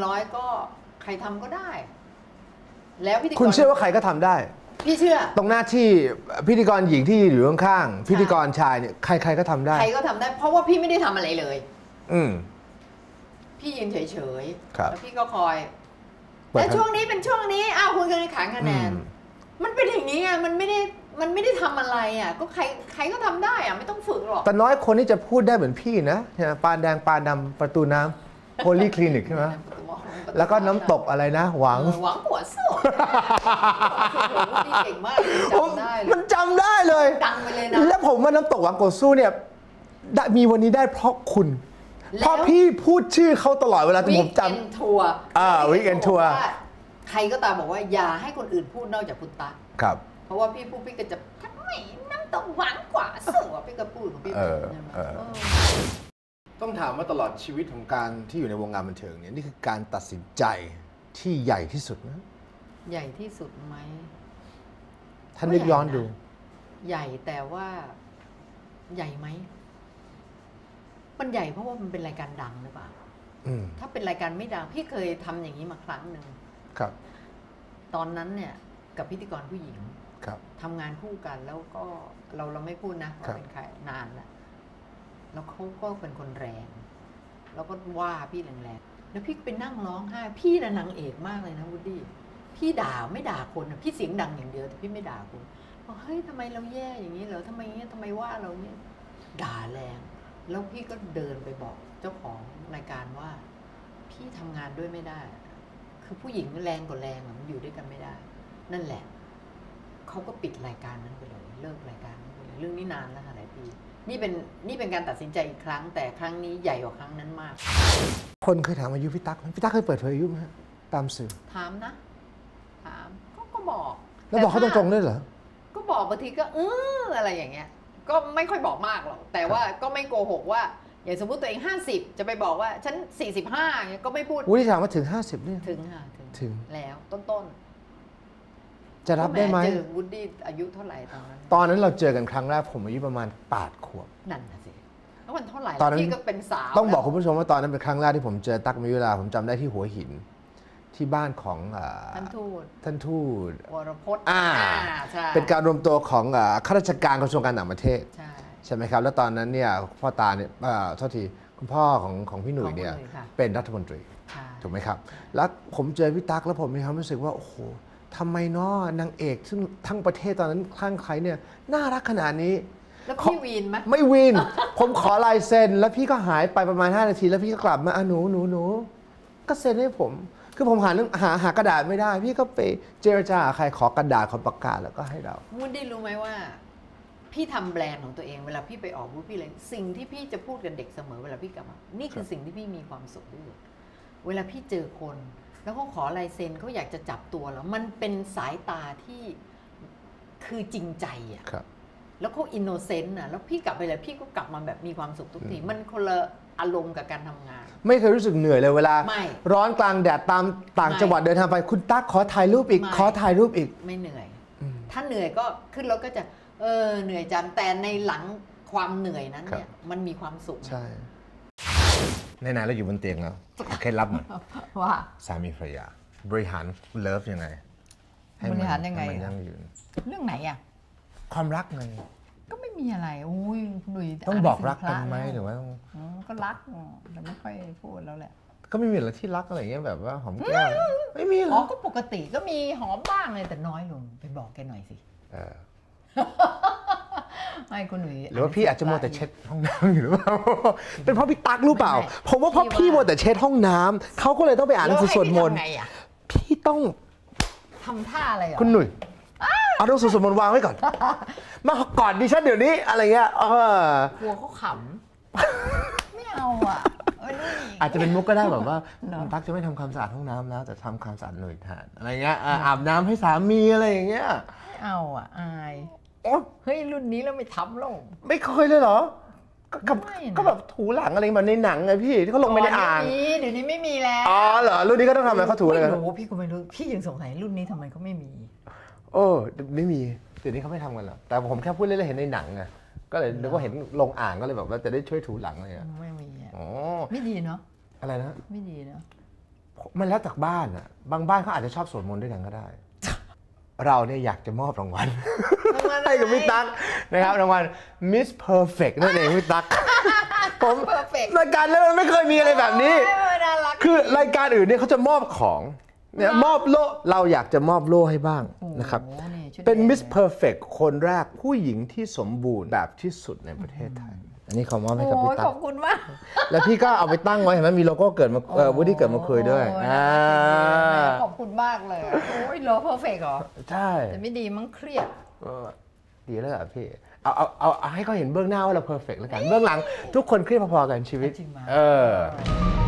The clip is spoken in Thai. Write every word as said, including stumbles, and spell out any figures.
ร้อยก็ใครทำก็ได้แล้วพิธีกรคุณเชื่อว่าใครก็ทำได้พี่เชื่อตรงหน้าที่พิธีกรหญิงที่อยู่ข้างๆพิธีกรชายเนี่ยใครๆก็ทำได้ใครก็ทำได้เพราะว่าพี่ไม่ได้ทำอะไรเลยอืมพี่ยืนเฉยๆแล้วพี่ก็คอยแต่ช่วงนี้เป็นช่วงนี้อ้าวคุณก็เลยขานคะแนนมันเป็นอย่างนี้ไงมันไม่ได้มันไม่ได้ทำอะไรอ่ะก็ใครใครก็ทำได้อ่ะไม่ต้องฝึกหรอกแต่น้อยคนที่จะพูดได้เหมือนพี่นะปานแดงปานดำประตูน้ำโพลีคลินิกใช่ไหมแล้วก็น้ำตกอะไรนะหวังหวังหัวเสือนี่เก่งมากจำได้มันจำได้เลยดังไปเลยนะแล้วผมว่าน้ำตกหวังโกสู้เนี่ยมีวันนี้ได้เพราะคุณเพราะพี่พูดชื่อเขาตลอดเวลาที่ผมจำทัวร์อ่าวิกเอนทัวร์ใครก็ตามบอกว่าอย่าให้คนอื่นพูดนอกจากคุณตาครับเพราะว่าพี่พูดพี่ก็จะทำไมน้ำตกหวานกว่าเสือพี่ก็พูดของพี่ต้องถามว่าตลอดชีวิตของการที่อยู่ในวงการบันเทิงเนี่ยนี่คือการตัดสินใจที่ใหญ่ที่สุดนะใหญ่ที่สุดไหมท่านนึกย้อนดูใหญ่แต่ว่าใหญ่ไหมมันใหญ่เพราะว่ามันเป็นรายการดังหรือเปล่าถ้าเป็นรายการไม่ดังพี่เคยทำอย่างนี้มาครั้งหนึ่งครับตอนนั้นเนี่ยกับพิธีกรผู้หญิงครับทำงานคู่กันแล้วก็เราเราไม่พูดนะว่าเป็นใครนานแล้วแล้วเขาก็เป็นคนแรงแล้วก็ว่าพี่แรงๆแล้วพี่ไปนั่งร้องไห้พี่น่ะนางเอกมากเลยนะวูดดี้พี่ด่าไม่ด่าคนนะพี่เสียงดังอย่างเดียวแต่พี่ไม่ด่าคนบอกเฮ้ยทำไมเราแย่อย่างนี้เหรอทำไมเงี้ยทำไมว่าเราเนี่ยด่าแรงแล้วพี่ก็เดินไปบอกเจ้าของรายการว่าพี่ทำงานด้วยไม่ได้คือผู้หญิงแรงกว่าแรงมันอยู่ด้วยกันไม่ได้นั่นแหละเขาก็ปิดรายการนั้นไปเลยเลิกรายการนั้นไปเลยเรื่องนี้นานแล้วค่ะหลายปีนี่เป็นนี่เป็นการตัดสินใจอีกครั้งแต่ครั้งนี้ใหญ่กว่าครั้งนั้นมากคนเคยถามอายุพี่ตั๊กพี่ตั๊กเคยเปิดเผยอายุไหมตามสื่อถามนะถามเขาก็บอกแล้วบอกเขาตรงๆด้วยเหรอก็บอกบางทีก็เอออะไรอย่างเงี้ยก็ไม่ค่อยบอกมากหรอกแต่ว่าก็ไม่โกหกว่าอย่างสมมติตัวเองห้าสิบจะไปบอกว่าฉันสี่สิบห้าเงี้ยก็ไม่พูดวุฒิถามว่าถึงห้าสิบเนี่ยถึงค่ะถึงแล้วต้นๆจะรับได้ไหมเจอวุฒิอายุเท่าไหร่ตอนนั้นตอนนั้นเราเจอกันครั้งแรกผมอายุประมาณแปดขวบนั่นน่ะสิแล้วมันเท่าไหร่ตอนนั้นพี่ก็เป็นสาวต้องบอกคุณผู้ชมว่าตอนนั้นเป็นครั้งแรกที่ผมเจอตั๊กมิวลาผมจำได้ที่หัวหินที่บ้านของท่านทูตท่านทูตวรพจน์เป็นการรวมตัวของข้าราชการกระทรวงการต่างประเทศใช่ไหมครับแล้วตอนนั้นเนี่ยพ่อตาเนี่ยโทษทีคุณพ่อของของพี่หนุ่ยเนี่ยเป็นรัฐมนตรีถูกไหมครับแล้วผมเจอพี่ตั๊กแล้วผมมีความรู้สึกว่าโอ้โหทำไมเนาะนางเอกซึ่งทั้งประเทศตอนนั้นข้างใครเนี่ยน่ารักขนาดนี้แล้วพี่วีนไหมไม่วีนผมขอลายเซ็นแล้วพี่ก็หายไปประมาณห้านาทีแล้วพี่ก็กลับมาอ่ะหนูหนูหนูก็เซ็นให้ผมคือผมหาเรื่องหาหากระดาษไม่ได้พี่ก็ไปเจรจาใครขอกระดาษขอปากกาแล้วก็ให้เรามุนได้รู้ไหมว่าพี่ทำแบรนด์ของตัวเองเวลาพี่ไปออกบูธพี่อะไรสิ่งที่พี่จะพูดกับเด็กเสมอเวลาพี่กลับมานี่คือสิ่งที่พี่มีความสุขที่สุดเวลาพี่เจอคนแล้วเขาขอลายเซ็นเขาอยากจะจับตัวแล้วมันเป็นสายตาที่คือจริงใจอ่ะแล้วเขาอินโนเซนต์อ่ะแล้วพี่กลับไปเลยพี่ก็กลับมาแบบมีความสุขทุกทีมันคนละอารมณ์กับการทำงานไม่เคยรู้สึกเหนื่อยเลยเวลาร้อนกลางแดดตามต่างจังหวัดเดินทางไปคุณตั๊กขอถ่ายรูปอีกขอถ่ายรูปอีกไม่เหนื่อยถ้าเหนื่อยก็ขึ้นรถก็จะเออเหนื่อยจังแต่ในหลังความเหนื่อยนั้นเนี่ยมันมีความสุขใช่ในไหนเราอยู่บนเตียงแล้วเคล็ดลับหน่อยว่าสามีภรรยาบริหารเลิฟยังไงบริหารยังไงมันยั่งยืนเรื่องไหนอ่ะความรักไงก็ไม่มีอะไรอุ้ยหนุ่ยต้องบอกรักกันไหมหรือว่าต้องก็รักแต่ไม่ค่อยพูดแล้วแหละก็ไม่มีอะไรที่รักอะไรเงี้ยแบบว่าหอมแก้มไม่มีหรออ๋อก็ปกติก็มีหอมบ้างเลยแต่น้อยลงไปบอกแกหน่อยสิไม่คุณหนุ่ยหรือว่าพี่อาจจะมัวแต่เช็ดห้องน้ำอยู่หรือเปล่าเป็นเพราะพี่ตั๊กรู้เปล่าผมว่าเพราะพี่มัวแต่เช็ดห้องน้ำเขาก็เลยต้องไปอ่านหนังสือสวดมนต์พี่ต้องทำท่าอะไรอ่ะคุณหนุ่ยเอาหนังสือสวดมนต์วางไว้ก่อนมาก่อนดิฉันเดี๋ยวนี้อะไรเงี้ยเออกลัวเขาขำไม่เอาอ่ะอาจจะเป็นมุกก็ได้แบบว่าตั๊กจะไม่ทำความสะอาดห้องน้ำแล้วแต่ทำความสะอาดหนุ่ยแทนอะไรเงี้ยอาบน้ำให้สามีอะไรอย่างเงี้ยไม่เอาอ่ะอายเฮ้ยรุ่นนี้เราไม่ทำหรอกไม่เคยเลยเหรอก็ก็แบบถูหลังอะไรมาในหนังไงพี่ที่เขาลงไปในอ่างเดี๋ยวนี้ไม่มีแล้วอ๋อเหรอรุ่นนี้ก็ต้องทำอะไรเขาถูอะไรกันโอ้พี่ก็ไม่รู้พี่ยังสงสัยรุ่นนี้ทำไมเขาไม่มีโอ้ไม่มีเดี๋ยวนี้เขาไม่ทำกันหรอกแต่ผมแค่พูดเล่นๆเห็นในหนังไงก็เลยนึกว่าเห็นลงอ่างก็เลยแบบว่าจะได้ช่วยถูหลังอะไรอ่ะไม่มีอ๋อไม่ดีเนาะอะไรนะไม่ดีเนาะมันแล้วจากบ้านอ่ะบางบ้านเขาอาจจะชอบสวดมนต์ด้วยกันก็ได้ เราเนี่ยอยากจะมอบรางวัลให้กับพี่ตั๊กนะครับรางวัล Miss Perfect นั่นเองพี่ตั๊กผมรายการแล้วมันไม่เคยมีอะไรแบบนี้คือรายการอื่นเนี่ยเขาจะมอบของเนี่ยมอบโล่เราอยากจะมอบโล่ให้บ้างนะครับเป็น Miss Perfect คนแรกผู้หญิงที่สมบูรณ์แบบที่สุดในประเทศไทยอันนี้ขอมอบให้กับพี่ตั๊กขอบคุณมากแล้วพี่ก็เอาไปตั้งไว้เห็นไหมมีโลโก้เกิดมาเออวูดดี้เกิดมาคุยด้วยขอบคุณมากเลยโอ้ยโลเพอร์เฟกต์เหรอใช่แต่ไม่ดีมั้งเครียดดีแล้วอ่ะพี่เอาเอาเอาให้เขาเห็นเบื้องหน้าว่าเราเพอร์เฟกต์แล้วกันเบื้องหลังทุกคนเครียดพอๆกันชีวิตเออ